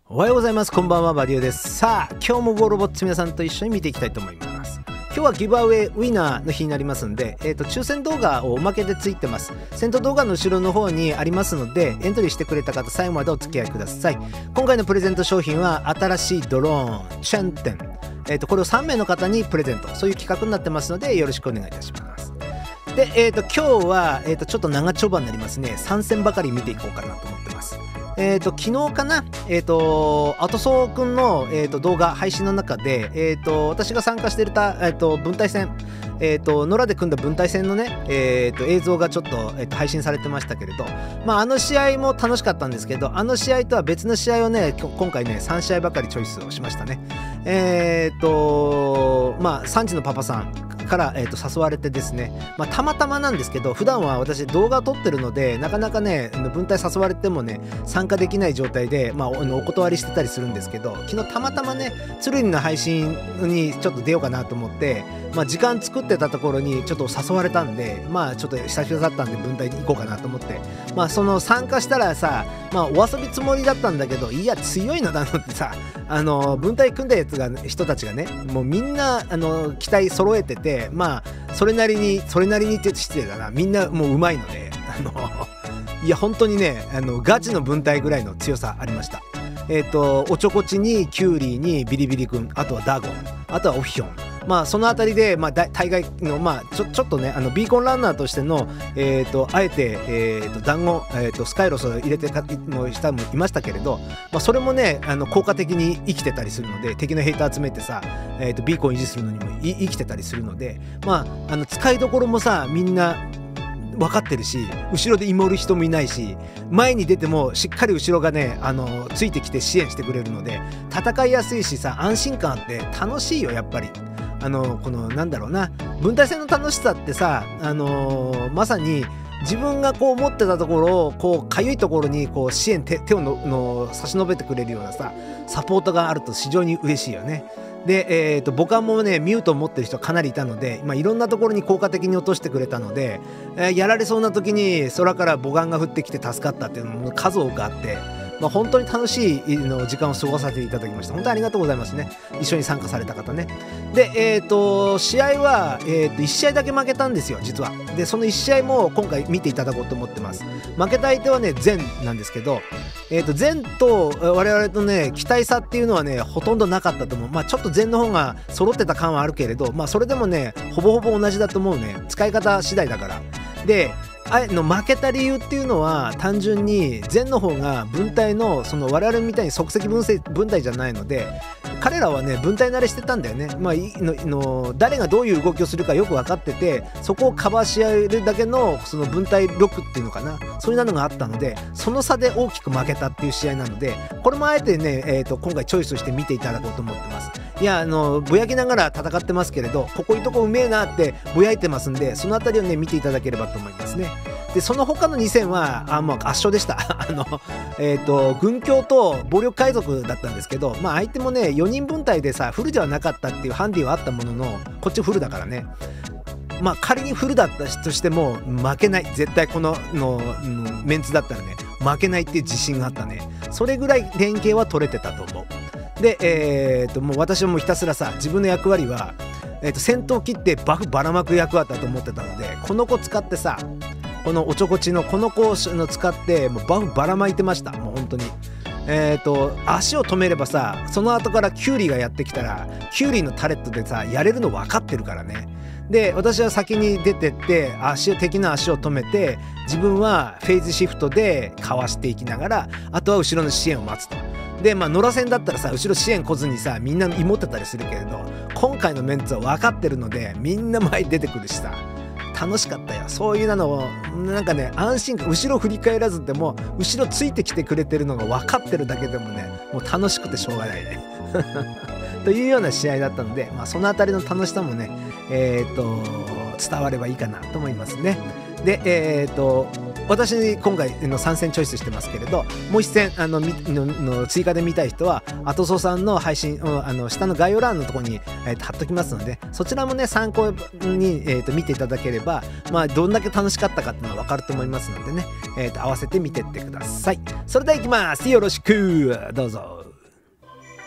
おはようございます。こんばんは、バディオです。さあ、今日もボーロボッツ皆さんと一緒に見ていきたいと思います。今日はギブアウェイウィナーの日になりますので、抽選動画をおまけでついてます。先頭動画の後ろの方にありますので、エントリーしてくれた方最後までお付き合いください。今回のプレゼント商品は新しいドローンチェンテン、これを3名の方にプレゼント、そういう企画になってますのでよろしくお願いいたします。で、今日は、ちょっと長丁場になりますね。3戦ばかり見ていこうかなと思ってます。昨日かな、アトソーくんの、動画配信の中で、私が参加していた、分隊戦、野良で組んだ分隊戦のね、映像がちょっと、配信されてましたけれど、あの試合も楽しかったんですけど、あの試合とは別の試合をね、今回ね3試合ばかりチョイスをしましたね。3時のパパさんから、誘われてですね、たまたまなんですけど、普段は私動画を撮ってるのでなかなかね分隊誘われてもね参加できない状態で、お断りしてたりするんですけど、昨日たまたまね鶴見の配信にちょっと出ようかなと思って、時間作ってたところにちょっと誘われたんで、ちょっと久しぶりだったんで分隊に行こうかなと思って、その参加したらさ、お遊びつもりだったんだけど、いや強いのだのってさ、分隊組んだやつが人たちがねもうみんな機体揃えてて、それなりにって失礼だな、みんなもう上手いので、いや本当にねガチの分隊ぐらいの強さありました。おちょこちにキュウリにビリビリ君、あとはダゴン、あとはオフィヒョン、そのあたりで、大概の、ちょっとねビーコンランナーとしての、あえて、団子、スカイロスを入れての人もいましたけれど、それもね効果的に生きてたりするので、敵のヘイター集めてさ、ビーコン維持するのにも生きてたりするので、使いどころもさみんな分かってるし、後ろで祈る人もいないし、前に出てもしっかり後ろがねついてきて支援してくれるので戦いやすいしさ、安心感あって楽しいよやっぱり。このなんだろうな、分隊戦の楽しさってさ、まさに自分がこう持ってたところをこうかゆいところにこう支援手を差し伸べてくれるようなさサポートがあると非常に嬉しいよね。で、母艦もねミュートを持ってる人かなりいたので、いろんなところに効果的に落としてくれたので、やられそうな時に空から母艦が降ってきて助かったっていうのも数多くあって、本当に楽しい時間を過ごさせていただきました。本当にありがとうございますね、一緒に参加された方ね。で、試合は、1試合だけ負けたんですよ実は。でその1試合も今回見ていただこうと思ってます。負けた相手はねゼンなんですけど、ゼンと我々とね期待差っていうのはねほとんどなかったと思う。ちょっとゼンの方が揃ってた感はあるけれど、それでもねほぼほぼ同じだと思うね、使い方次第だから。で負けた理由っていうのは単純にゼンの方が分隊のその我々みたいに即席分隊じゃないので、彼らはね分隊慣れしてたんだよね。誰がどういう動きをするかよく分かってて、そこをカバーし合えるだけのその分隊力っていうのかな、そういうのがあったので、その差で大きく負けたっていう試合なので、これもあえてね、今回チョイスして見ていただこうと思ってます。いやぼやきながら戦ってますけれど、ここいいとこうめえなってぼやいてますんで、そのあたりをね見ていただければと思いますね。でその他の2戦は圧勝でした軍協と暴力海賊だったんですけど、相手もね4人分隊でさフルではなかったっていうハンディはあったものの、こっちフルだからね、仮にフルだったとしても負けない、絶対このメンツだったらね負けないっていう自信があったね。それぐらい連携は取れてたと思う。で、もう私はもうひたすらさ自分の役割は、戦闘機ってバフばらまく役割だと思ってたので、この子使ってさ、このおちょこちのこの子を使ってもうバフばらまいてました。もう本当に足を止めればさ、その後からキュウリがやってきたらキュウリのタレットでさやれるの分かってるからね。で私は先に出てって敵の足を止めて、自分はフェーズシフトでかわしていきながら、あとは後ろの支援を待つと。で野良戦だったらさ後ろ支援来ずにさみんな芋ってたりするけれど、今回のメンツは分かってるのでみんな前に出てくるしさ楽しかったよ。そういうのをなんかね安心感、後ろ振り返らずでも後ろついてきてくれてるのが分かってるだけでもねもう楽しくてしょうがないねというような試合だったので、そのあたりの楽しさもね伝わればいいかなと思いますね。で私今回の3戦チョイスしてますけれど、もう1戦追加で見たい人はアトソさんの配信を下の概要欄のところに、貼っときますので、そちらもね参考に、見ていただければ、どんだけ楽しかったかっていうのは分かると思いますのでね、合わせて見てってください。それではいきます。よろしくどうぞ。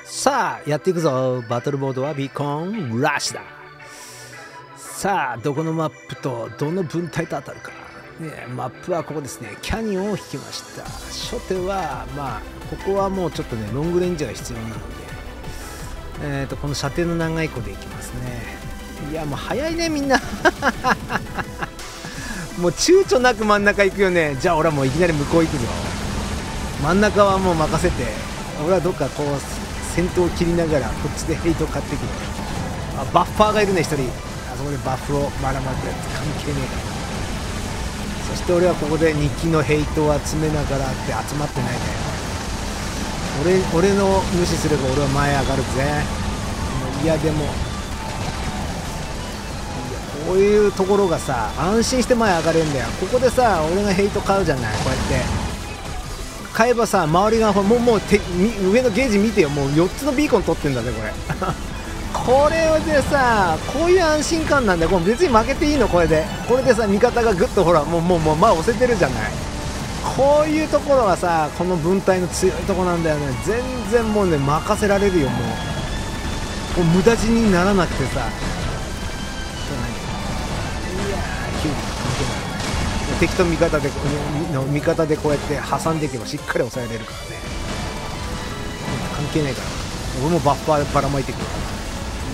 さあやっていくぞ。バトルボードはビーコンラッシュだ。さあどこのマップとどの分隊と当たるか、ね、マップはここですね。キャニオンを引きました。初手はまあここはもうちょっとねロングレンジが必要なので、この射程の長い子でいきますね。いやもう早いねみんなもう躊躇なく真ん中行くよね。じゃあ俺はもういきなり向こう行くぞ。真ん中はもう任せて、俺はどっかこう先頭を切りながらこっちでヘイトを買っていくの。バッファーがいるね1人。あそこでバフをまらまくやつ関係ねえから。そして俺はここで2機のヘイトを集めながらって集まってないね。俺の無視すれば俺は前上がるぜ。いやでもこういうところがさ安心して前上がれるんだよ。ここでさ俺がヘイト買うじゃない。こうやって買えばさ周りがもう上のゲージ見てよ。もう4つのビーコン取ってんだねこれこれでさこういう安心感なんだよ。これ別に負けていいの。これでさ味方がぐっとほらもう前押せてるじゃない。こういうところがさこの分隊の強いとこなんだよね。全然もうね任せられるよ。もう無駄死にならなくてさ。いやーキュウリ関係ない。敵と味方でこうやって挟んでいけばしっかり抑えられるからね。関係ないから俺もバッファーでばらまいてくるから。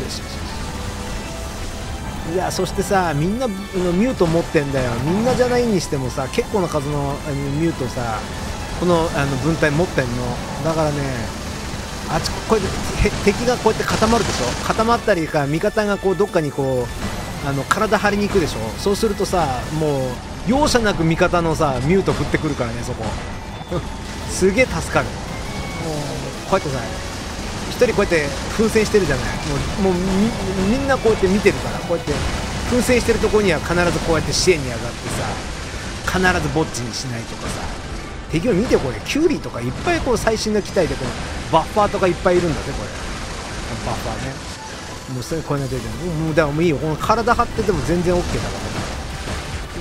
よしよしよし。いやそしてさみんなミュート持ってんだよ。みんなじゃないにしてもさ結構な数のミュートさこの分隊持ってんのだからね。こうやって敵がこうやって固まるでしょ。固まったりか味方がこうどっかにこう体張りに行くでしょ。そうするとさもう容赦なく味方のさミュート振ってくるからね。そこすげえ助かる。もうこうやってさ1人こうやって風船してるじゃない。もうみんなこうやって見てるからこうやって風船してるところには必ずこうやって支援に上がってさ必ずぼっちにしないとかさ。敵を見てこれキュウリとかいっぱいこう最新の機体でこのバッファーとかいっぱいいるんだぜこれ。バッファーね。もうそれこれが出てる。もうだからもういいよ。この体張ってても全然 OK だから。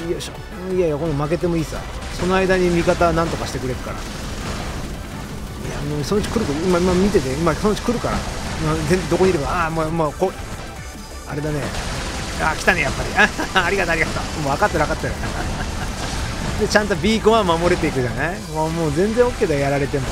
よいしょ。いやいやこの負けてもいいさ。その間に味方は何とかしてくれるから。いやもうそのうち来ると今見てて今そのうち来るから。どこにいればもうこうあれだね。来たねやっぱりありがとうありがとう。もう分かってる分かってるでちゃんとビーコンは守れていくじゃない。もう全然 OK だよやられても。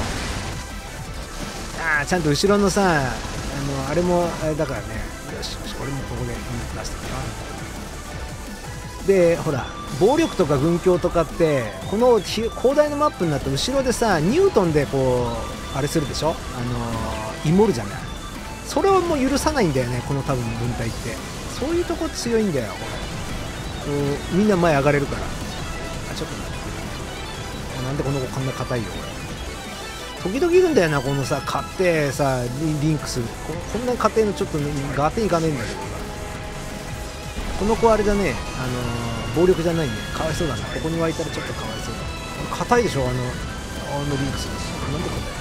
ちゃんと後ろのさあれもあれだからね。よしよし俺もここで出したかな。でほら暴力とか軍協とかってこの広大なマップになって後ろでさニュートンでこうあれするでしょ。イモるじゃない。それをもう許さないんだよねこの多分分隊って。そういうとこ強いんだよこれ。みんな前上がれるから。ちょっと待ってなんでこの子こんな硬いよこれ。時々いるんだよなこのさ買ってさリンクするこんな家庭のちょっとガテンいかねえんだけどこの子あれだね暴力じゃないね。かわいそうだな。ここに湧いたらちょっとかわいそうだ。硬いでしょリンクするなんでこれ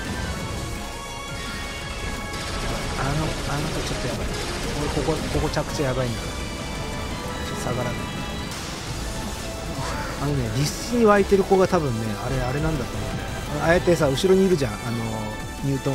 ちょっとやばい。ここ着地やばいんだからちょっと下がらない。実質に湧いてる子が多分ねあれなんだと思うね。あえてさ後ろにいるじゃんニュートンは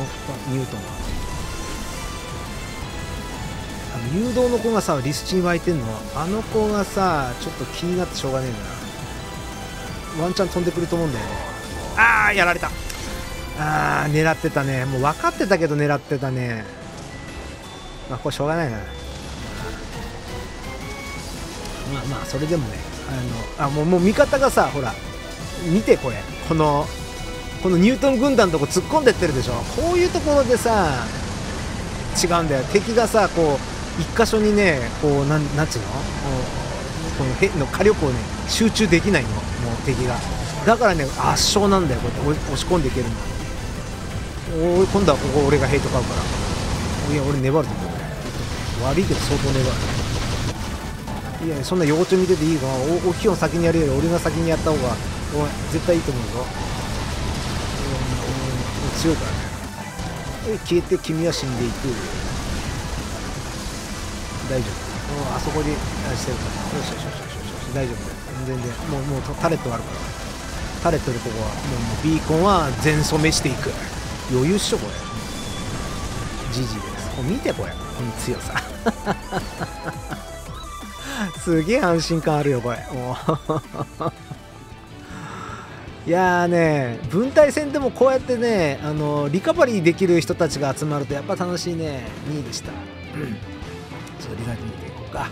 誘導の子がさリスチに湧いてんの。あの子がさちょっと気になってしょうがねえんだな。ワンチャン飛んでくると思うんだよね。やられた。狙ってたね。もう分かってたけど狙ってたね。これしょうがないな。まあそれでもねもう味方がさほら見てこれこのニュートン軍団のとこ突っ込んでってるでしょ。こういうところでさ違うんだよ。敵がさこう一箇所にねこうなんつうのこの火の火力をね集中できないのもう敵が。だからね圧勝なんだよこうやって押し込んでいけるの。今度はここ俺がヘイト買うから。いや俺粘ると思う。悪いけど相当粘る。いやそんな横丁見てていいか。大きいの先にやるより俺が先にやった方が絶対いいと思うぞ。強いからね。消えて君は死んでいく。大丈夫。あそこでしてるから。よしよしよしよし大丈夫だよ。全然もうタレットがあるから。タレットでここはもうビーコンは全染めしていく。余裕っしょこれ。 ジジイです。もう見てこれ、この強さすげえ安心感あるよこれ。もういやーね、分隊戦でもこうやってね、リカバリーできる人たちが集まるとやっぱ楽しいね。2位でした。ちょっとリザート見ていこうか。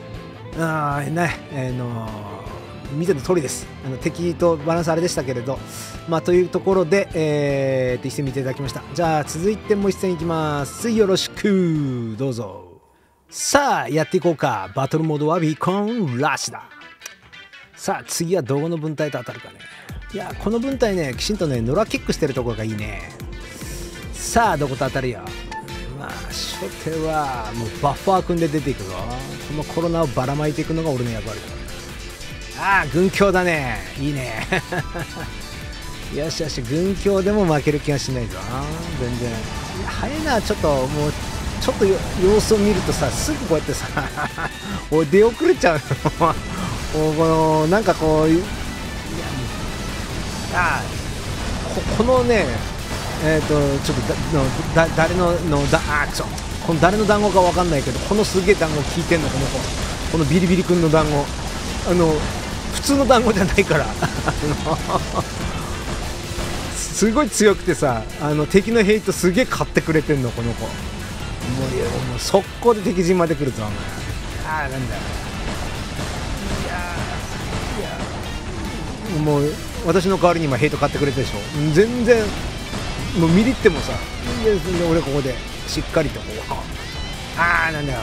見ての通りです。敵とバランスあれでしたけれど、まあというところで、一戦見ていただきました。じゃあ続いてもう一戦いきます。よろしくどうぞ。さあやっていこうか。バトルモードはビーコンラッシュだ。さあ次はどこの分隊と当たるかね。いやこの分隊ね、きちんとねノラキックしてるところがいいね。さあどこと当たるよ。まあ初手はもうバッファー組んで出ていくぞ。このコロナをばらまいていくのが俺の役割だ。ああ軍強だね。いいねよしよし、軍強でも負ける気がしないぞ。全然早いな。ちょっともうちょっと様子を見るとさ、すぐこうやってさおい出遅れちゃうこのなんかこう、いやこのねちょっと誰のこの誰の団子かわかんないけど、このすげえ団子効いてんのこの子。このビリビリ君の団子、普通の団子じゃないからすごい強くてさ、敵のヘイトすげえ買ってくれてんのこの子。もう速攻で敵陣まで来るぞお前。なんだよ。いやもう私の代わりに今ヘイト買ってくれてるでしょ。全然もう見りってもさ、俺ここでしっかりとこうなんだよ。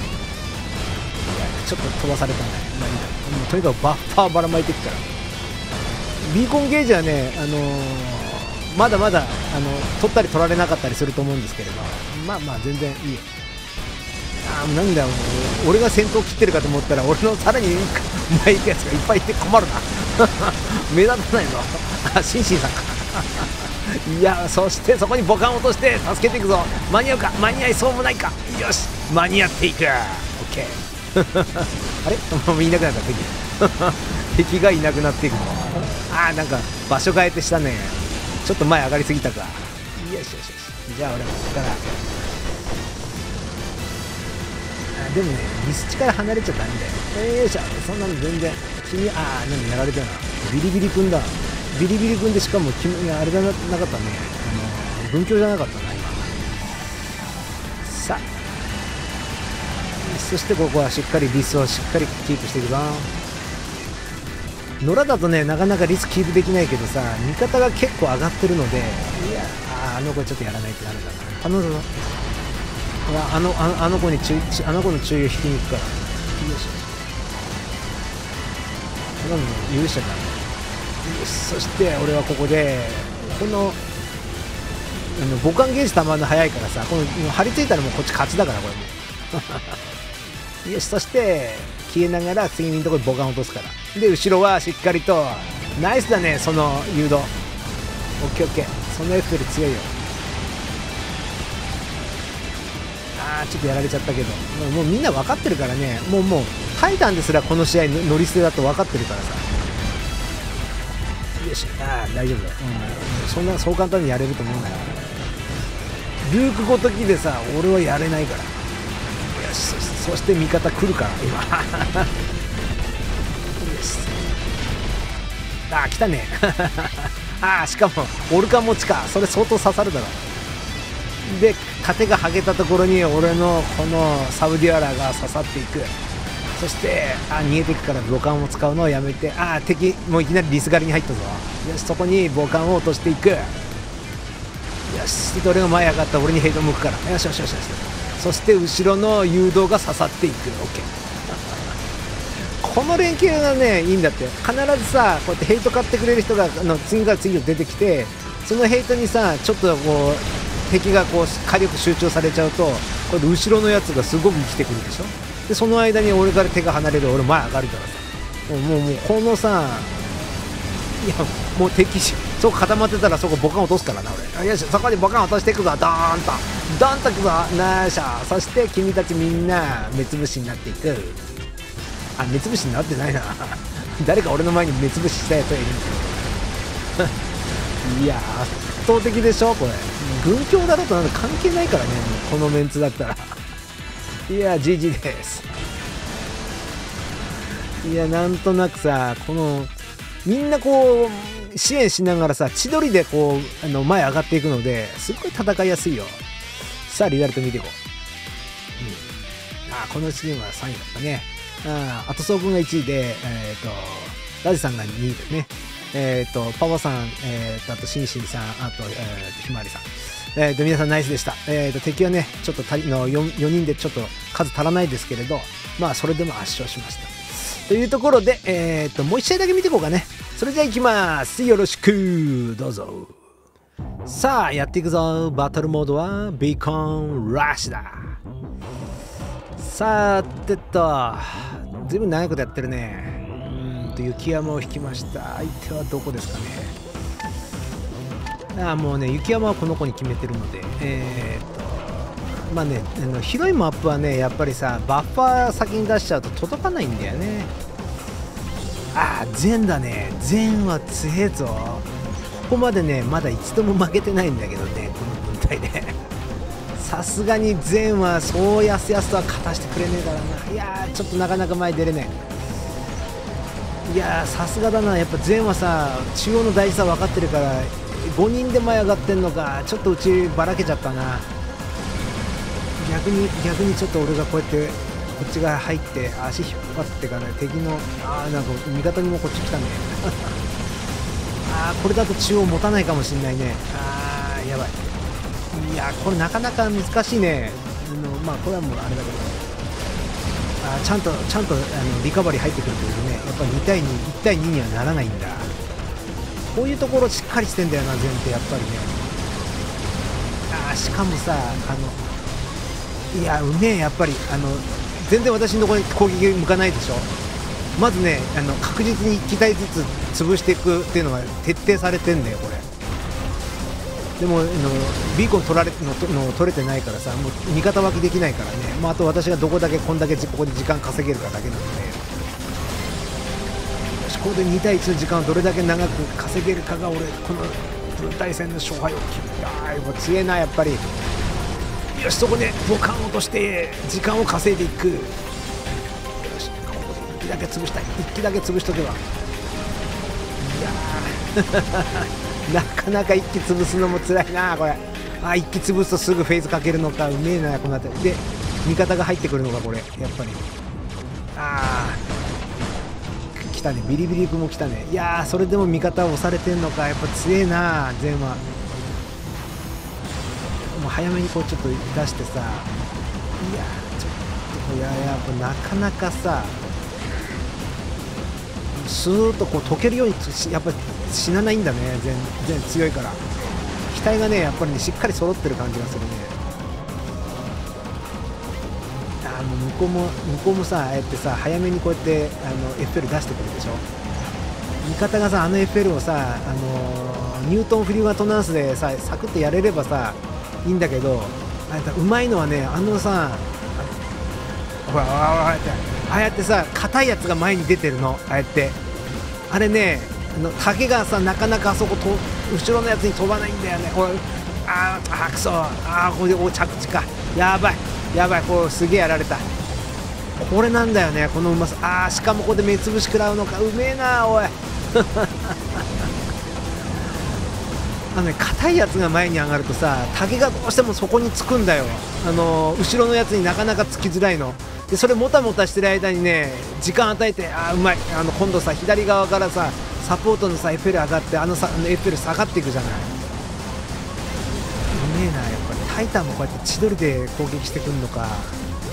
ちょっと飛ばされたね。まあいいだ。もうとにかくバッファーばらまいていくから。ビーコンゲージはね、まだまだ取ったり取られなかったりすると思うんですけれど、まあまあ全然いいよ。なんだよ、もう俺が先頭切ってるかと思ったら俺のさらに前行くやつがいっぱいいて困るな目立たないぞシンシンさんかいや、そしてそこにボカン落として助けていくぞ。間に合うか。間に合いそうもないか。よし間に合っていく。オッケーあれもういなくなった敵敵がいなくなっていくの。なんか場所変えてしたね。ちょっと前上がりすぎたか。よしよしよし、じゃあ俺もここからでもね、ミスチから離れちゃダメだよ。よいしょ。そんなの全然君何やられたな。ビリビリ君だ。ビリビリ君で、しかも君あれだなかったね。文教じゃなかったな今。さあそしてここはしっかりリスをしっかりキープしていくぞ。野良だとねなかなかリスキープできないけどさ、味方が結構上がってるので、いや子ちょっとやらないとダメだな。頼むぞ。あの子の注意を引きに行くから。よしよし、頼むの許しちゃダメ。よし、そして俺はここでこの母艦ゲージたまるの早いからさ、この張り付いたらもうこっち勝ちだからこれもよし、そして消えながら次のところに母艦落とすから。で後ろはしっかりとナイスだね、その誘導。オッケーオッケー、そのエッフェル強いよ。ちょっとやられちゃったけど、もうみんな分かってるからね。もうタイタンですらこの試合乗り捨てだと分かってるからさ。よし、大丈夫だよ、そう簡単にやれると思うなよ。ルークごときでさ俺はやれないから。よし、そして味方来るから今よし、来たねしかもオルカ持ちか。それ相当刺さるだろ。で盾が剥げたところに俺のこのサウディアラが刺さっていく。そして逃げていくから母艦を使うのをやめて、敵もういきなりリス狩りに入ったぞ。よし、そこに母艦を落としていく。よし、俺が前上がったら俺にヘイト向くから。よしよしよしよし。そして後ろの誘導が刺さっていく。オッケーこの連携がねいいんだって。必ずさこうやってヘイト買ってくれる人が次から次へと出てきて、そのヘイトにさちょっとこう敵がこう火力集中されちゃうと、これで後ろのやつがすごく生きてくるでしょ。でその間に俺から手が離れる、俺前上がるからさ、もうこのさ、いやもう敵そこ固まってたらそこボカン落とすからな俺。よし、そこにボカン落としていくぞ。ドーンとドーンといくぞ。なーしゃ。そして君たちみんな目つぶしになっていく。目つぶしになってないな誰か俺の前に目つぶししたやつがいるんですよいや圧倒的でしょこれ。 軍協だろうとなんか関係ないからね、もうこのメンツだったらいや GG です。いやなんとなくさ、このみんなこう支援しながらさ、千鳥でこう前上がっていくのですごい戦いやすいよ。さあリザルト見ていこう。このチームは3位だったね。あとそう君が1位で、ラジさんが2位でね。パパさん、あとシンシンさん、あと、ひまわりさん。皆さんナイスでした。敵はね、ちょっと4人でちょっと数足らないですけれど、まあそれでも圧勝しました。というところで、もう1試合だけ見ていこうかね。それじゃあ行きます。よろしくどうぞ。さあやっていくぞ。バトルモードはビーコンラッシュだ。さてと、ずいぶん長いことやってるね。雪山を引きました。相手はどこですかね。もうね、雪山はこの子に決めてるので、まあね、広いマップはね、やっぱりさ、バッファー先に出しちゃうと届かないんだよね。ゼンだね。ゼンは強えぞ。ここまでね、まだ一度も負けてないんだけどね、この軍隊で。さすがにゼンはそうやすやすとは勝たしてくれねえからな。いやー、ちょっとなかなか前出れない。いやー、さすがだな。やっぱゼンはさ、中央の大事さ分かってるから5人で前上がってんのか。ちょっとうちばらけちゃったな。逆にちょっと俺がこうやってこっち側入って足引っ張ってから敵のなんか味方にもこっち来たねこれだと中央持たないかもしんないね。やばい。いやこれなかなか難しいね。まあこれはもうあれだけど、ちゃんとリカバリー入ってくるというね、やっぱり2対2、1対2にはならないんだ。こういうところしっかりしてんだよな、前提やっぱりね。しかもさ、いやうめえ、やっぱり全然私のところに攻撃向かないでしょ。まずね、確実に1機体ずつ潰していくっていうのが徹底されてんだよこれ。でもビーコン取れてないからさ、もう味方脇できないからね。あと私がどこだけこんだけここで時間稼げるかだけなので、よし、ここで2対1の時間をどれだけ長く稼げるかが俺この分隊戦の勝敗を決める。もう強えなやっぱり。よし、そこでボカン落として時間を稼いでいく。よし、ここで1機だけ潰したい。1機だけ潰しとけば。いやなかなか1機潰すのも辛いなこれ。1機潰すとすぐフェイズかけるのか。うめえなこの辺りで味方が入ってくるのかこれ。やっぱり来たね。ビリビリ君も来たね。いやー、それでも味方を押されてんのか。やっぱ強えな全は。もう早めにこうちょっと出してさ。いやちょっとやっぱなかなかさ、スーッとこう溶けるようにやっぱり死なないんだね。全強いから機体がねやっぱりねしっかり揃ってる感じがするね。もう向こうもさ、ああやってさ早めにこうやってエッフェル出してくるでしょ。味方がさエッフェルをさニュートンフリューガトナンスでさサクッとやれればさいいんだけど、うまいのはねさ、ほらああやってさ硬いやつが前に出てるの。ああやってあれね、竹がさなかなかあそこと後ろのやつに飛ばないんだよね。これくそこれで着地か。やばい、こうすげえやられた。これなんだよねこのうまさ。しかもここで目つぶし食らうのか。うめえなおい硬いやつが前に上がるとさ竹がどうしてもそこにつくんだよ。後ろのやつになかなかつきづらいので、それもたもたしてる間にね時間与えてうまい。今度さ左側からさサポートのさエッフェル上がってエッフェル下がっていくじゃない。うめえなやっぱり。タイタンもこうやって千鳥で攻撃してくるのか。なかなか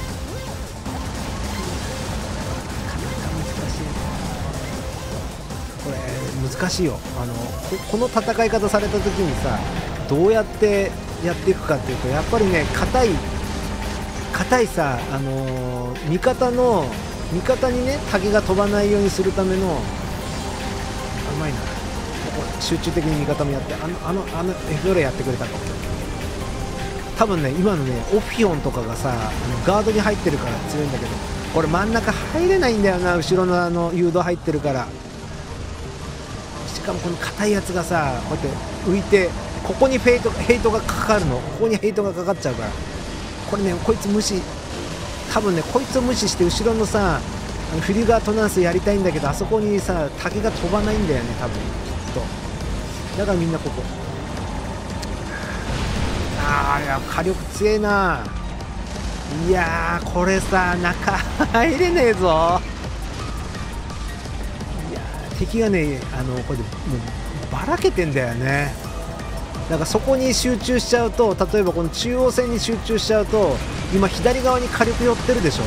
難しい。これ難しいよ。この戦い方された時にさどうやってやっていくかっていうと、やっぱりね硬いさ味方にね竹が飛ばないようにするためのうまいな。ここ集中的に味方もやってエフロレやってくれたか。多分ね今のねオフィオンとかがさガードに入ってるから強いんだけど、これ真ん中入れないんだよな。後ろの誘導入ってるから。しかもこの硬いやつがさこうやって浮いてここにヘイトがかかるの。ここにヘイトがかかっちゃうから、これね、こいつ多分ね、こいつを無視して後ろのさフリュガートナンスやりたいんだけど、あそこにさ竹が飛ばないんだよね、多分きっと。だからみんなここ、いや火力強えな。いやーこれさ中入れねえぞ。いやー敵がねこれでもうばらけてんだよね。だからそこに集中しちゃうと、例えばこの中央線に集中しちゃうと、今左側に火力寄ってるでしょ。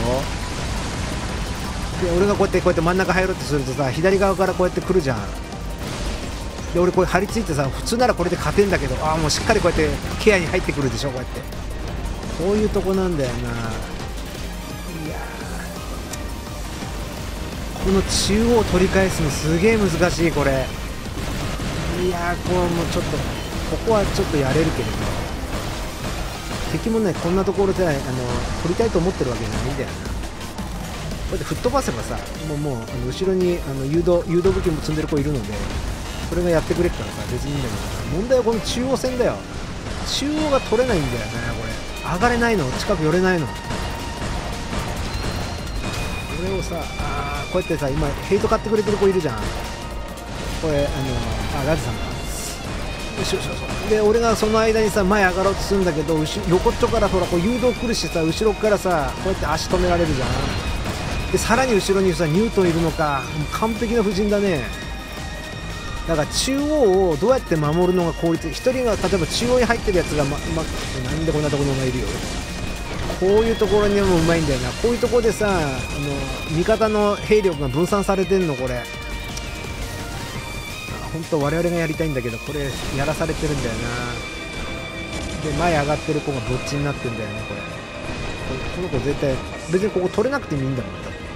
で俺がこうやって真ん中入ろうとするとさ、左側からこうやって来るじゃん。で俺これ張り付いてさ、普通ならこれで勝てんだけど、もうしっかりこうやってケアに入ってくるでしょ、こうやって。こういうとこなんだよな。いやこの中央を取り返すのすげえ難しいこれ。いやこれもうちょっとここはちょっとやれるけれど、敵もねこんなところで取りたいと思ってるわけじゃないんだよな。こうやって吹っ飛ばせばさ、もう後ろに誘導武器も積んでる子いるので、それがやってくれるからさ別にいいんだけど、問題はこの中央線だよ。中央が取れないんだよね。これ上がれないの、近く寄れないの。これをさこうやってさ、今ヘイト買ってくれてる子いるじゃん。これラジさんか。で俺がその間にさ前上がろうとするんだけど、横っちょからほらこう誘導来るしさ、後ろからさこうやって足止められるじゃん。でさらに後ろにさニュートンいるのか、もう完璧な布陣だね。だから中央をどうやって守るのが効率。一人が例えば中央に入ってるやつがなんでこんなところにお前いるよ。こういうところにもうまいんだよな。こういうところでさ味方の兵力が分散されてんのこれ。本当我々がやりたいんだけど、これやらされてるんだよな。で前上がってる子がどっちになってんだよね。この子絶対別にここ取れなくてもいいんだもん。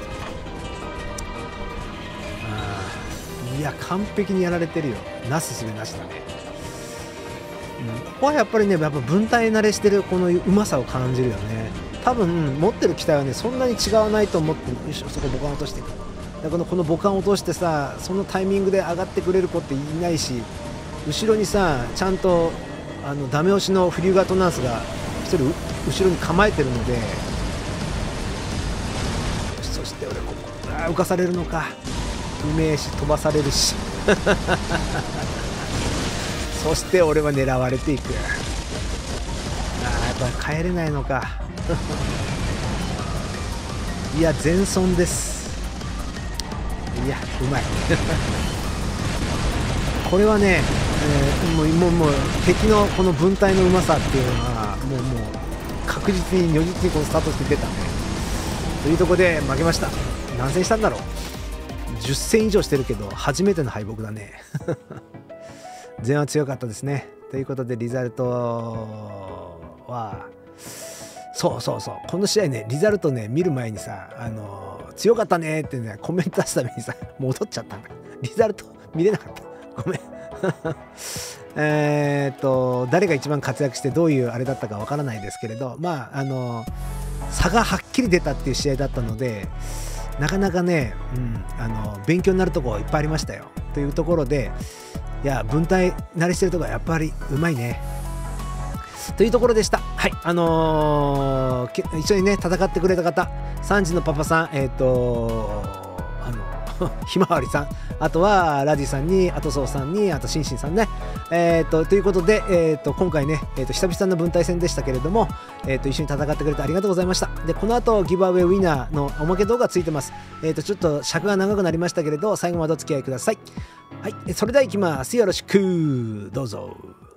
いや完璧にやられてるよ。なすすべなしだね。ここはやっぱりね、やっぱ分体慣れしてるこのうまさを感じるよね。多分持ってる機体はねそんなに違わないと思って。よいしょ、そこボカン落としていく。このボカン落としてさ、そのタイミングで上がってくれる子っていないし、後ろにさちゃんとダメ押しのフリューガートナースが1人後ろに構えてるので。そして俺ここ浮かされるのか。うめえし飛ばされるしそして俺は狙われていく。やっぱ帰れないのかいや全損です。いやうまいこれはね、もう敵のこの分体のうまさっていうのはもう確実に如実にこのスタートして出たね。というところで負けました。何戦したんだろう。10戦以上してるけど初めての敗北だね前半強かったですね。ということでリザルトはそうこの試合ね、リザルトね見る前にさ強かったねってねコメント出すためにさ戻っちゃったんだ。リザルト見れなかった、ごめん誰が一番活躍してどういうあれだったかわからないですけれど、差がはっきり出たっていう試合だったので、なかなかね、勉強になるところいっぱいありましたよ。というところで、いや分体慣れしてるところはやっぱりうまいねというところでした。はい、一緒にね戦ってくれた方、3時のパパさん、ひまわりさん、あとはラジさんに、あとそうさんに、あとシンシンさんね、ということで、今回ね、久々の分隊戦でしたけれども、一緒に戦ってくれてありがとうございました。でこの後ギブアウェイウィナーのおまけ動画ついてます。ちょっと尺が長くなりましたけれど、最後までお付き合いください。はい、それではいきます。よろしくどうぞ。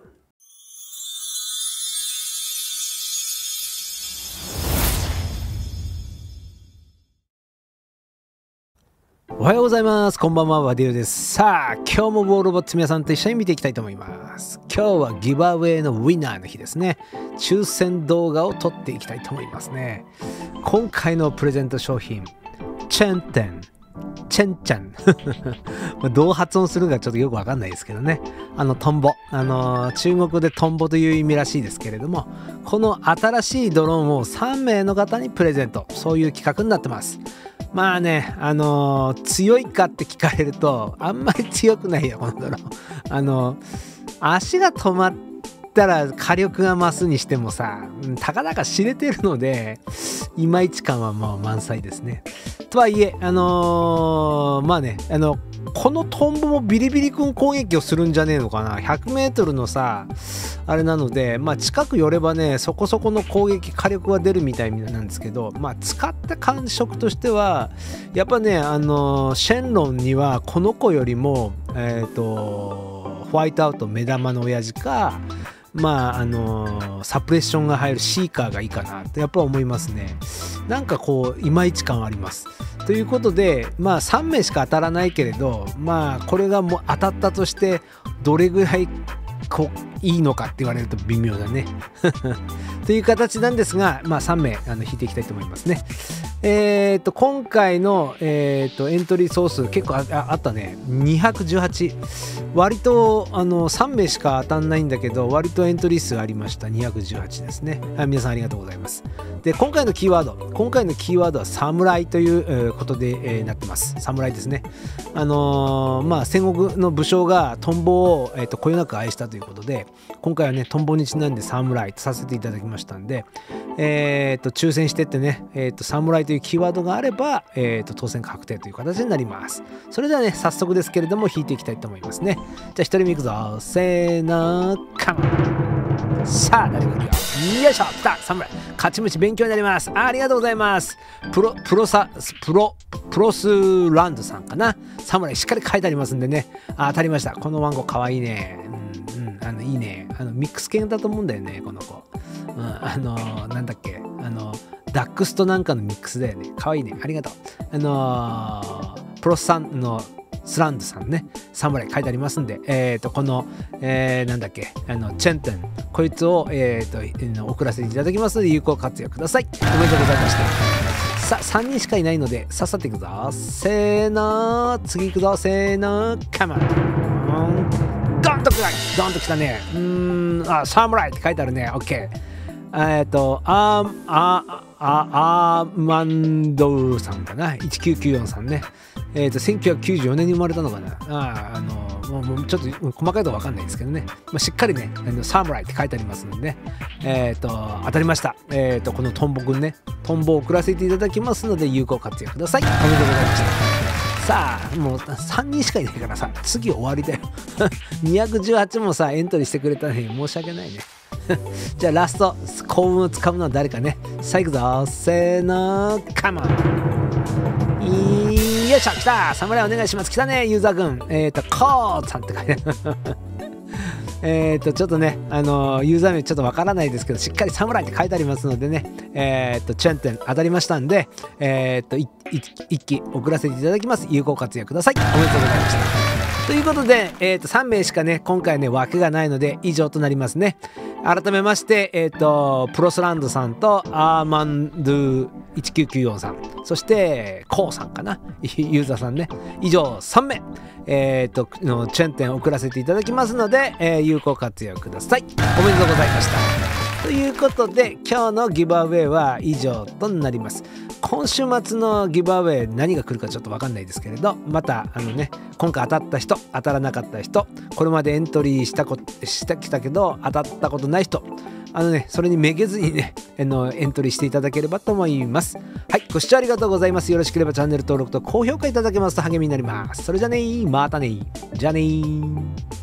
おはようございます。こんばんは、ワディオです。さあ、今日もボールボッツ皆さんと一緒に見ていきたいと思います。今日はギブアウェイのウィナーの日ですね。抽選動画を撮っていきたいと思いますね。今回のプレゼント商品、チェンテン、チェンチャンどう発音するかちょっとよくわかんないですけどね。トンボ、中国でトンボという意味らしいですけれども、この新しいドローンを3名の方にプレゼント、そういう企画になってます。まあね、強いかって聞かれるとあんまり強くないよこのドローン。足が止まっったら火力が増すにしてもさ、たかだか知れてるので、いまいち感はまあ満載ですね。とはいえ、まあね、このトンボもビリビリ君攻撃をするんじゃねえのかな。100メートルのさ、あれなので、まあ近く寄ればね、そこそこの攻撃、火力は出るみたいなんですけど、まあ使った感触としては、やっぱね、シェンロンにはこの子よりも、ホワイトアウト目玉の親父か、まあサプレッションが入るシーカーがいいかなとやっぱ思いますね。なんかこういまいち感あります。ということで、まあ3名しか当たらないけれど、まあこれがもう当たったとしてどれぐらいいいのかって言われると微妙だね。という形なんですが、まあ3名引いていきたいと思いますね。今回の、エントリー総数結構あったね。218。割と3名しか当たんないんだけど、割とエントリー数ありました。218ですね。皆さんありがとうございます。で、今回のキーワードは侍ということで、なってます。侍ですね。まあ戦国の武将がトンボを、こよなく愛したということで、今回はねトンボにちなんで侍とさせていただきましたんで、抽選してってね、侍というキーワードがあれば、当選確定という形になります。それではね、早速ですけれども引いていきたいと思いますね。じゃあ1人目いくぞ。せーの、カモン。さあ、誰が来るよ。よいしょ、来た、侍。勝ち虫勉強になります。ありがとうございます。プロスランドさんかな。侍しっかり書いてありますんでね。当たりました。このワンコかわいいね。いいね。ミックス犬だと思うんだよね、この子。なんだっけ。ダックスとなんかのミックスだよね。かわいいね。ありがとう。プロスさんのスランドさんね、侍書いてありますんで、この、なんだっけ、チェンテン、こいつを、送らせていただきますので、有効活用ください。おめでとうございました。さあ、3人しかいないので、さっさといくぞ。せーの、次いくぞ。せーの、カモン。ドンときたね。侍って書いてあるね。オッケー。アーマンドさんかな。1994さんね。1994年に生まれたのかな。もうちょっと細かいとこ分かんないですけどね。まあ、しっかりね、サムライって書いてありますのでね。当たりました。このトンボくんね。トンボを送らせていただきますので、有効活用ください。おめでとうございました。さあ、もう3人しかいないからさ、次終わりだよ。218もさ、エントリーしてくれたのに申し訳ないね。じゃあラスト、幸運をつかむのは誰かね。さあ行くぞ。せーの、カモン。よいしょ、来た。侍お願いします。来たね、ユーザー軍。コーさんって書いてある。ちょっとね、ユーザー名ちょっとわからないですけど、しっかり侍って書いてありますのでね、チェンテン当たりましたんで、一機送らせていただきます。有効活用ください。おめでとうございました。ということで、3名しかね、今回ね、枠がないので以上となりますね。改めまして、プロスランドさんとアーマンドゥ1994さん、そしてコウさんかな、ユーザーさんね、以上3名、のチェンテン送らせていただきますので、有効活用ください。おめでとうございました。ということで、今日のギブアウェイは以上となります。今週末のギブアウェイ何が来るかちょっと分かんないですけれど、また今回当たった人、当たらなかった人、これまでエントリーしてきたけど当たったことない人、それにめげずにね、エントリーしていただければと思います。はい、ご視聴ありがとうございます。よろしければチャンネル登録と高評価いただけますと励みになります。それじゃねー、またねー、じゃあねー。